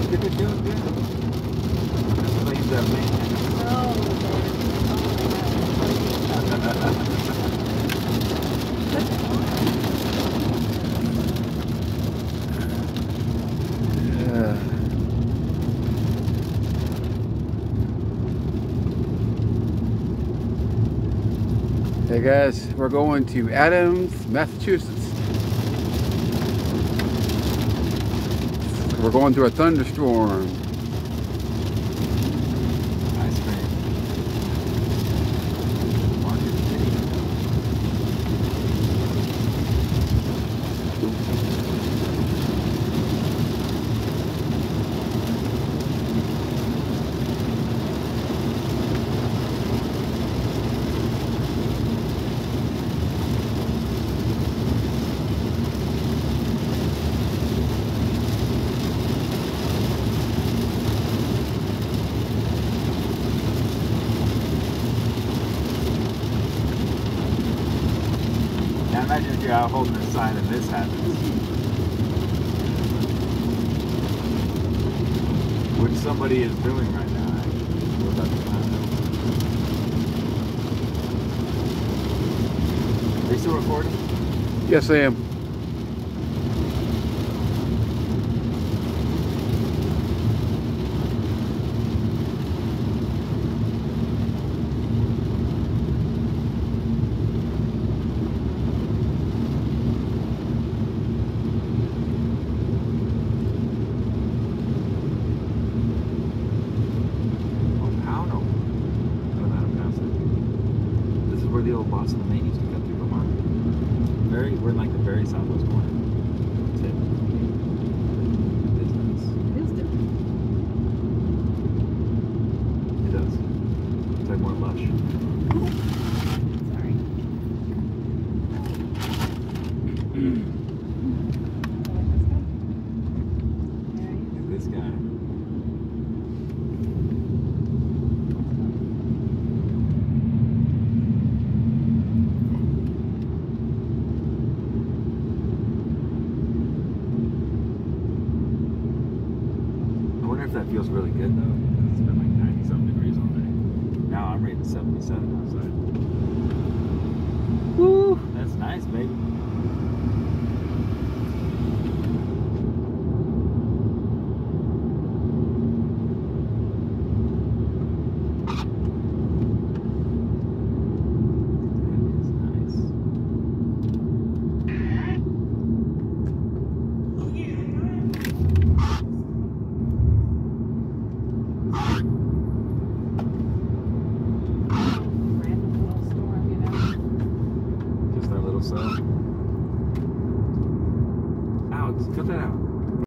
They're doing good. Planes that make Hey guys, we're going to Adams, Massachusetts. We're going through a thunderstorm. ice cream. Market City. Now imagine if you're out holding a sign and this happens. Which somebody is doing right now. We're about to find out. Are you still recording? Yes, I am. Where the old Boston and Maine used to cut through Vermont. We're in like the very southwest corner. That's it. It's nice. It is different. It does. It's like more lush. Sorry. Look at this guy. I wonder if that feels really good though. It's been like 90 something degrees all day. Now I'm rating 77 outside. Woo! That's nice, baby. Alex, cut that out.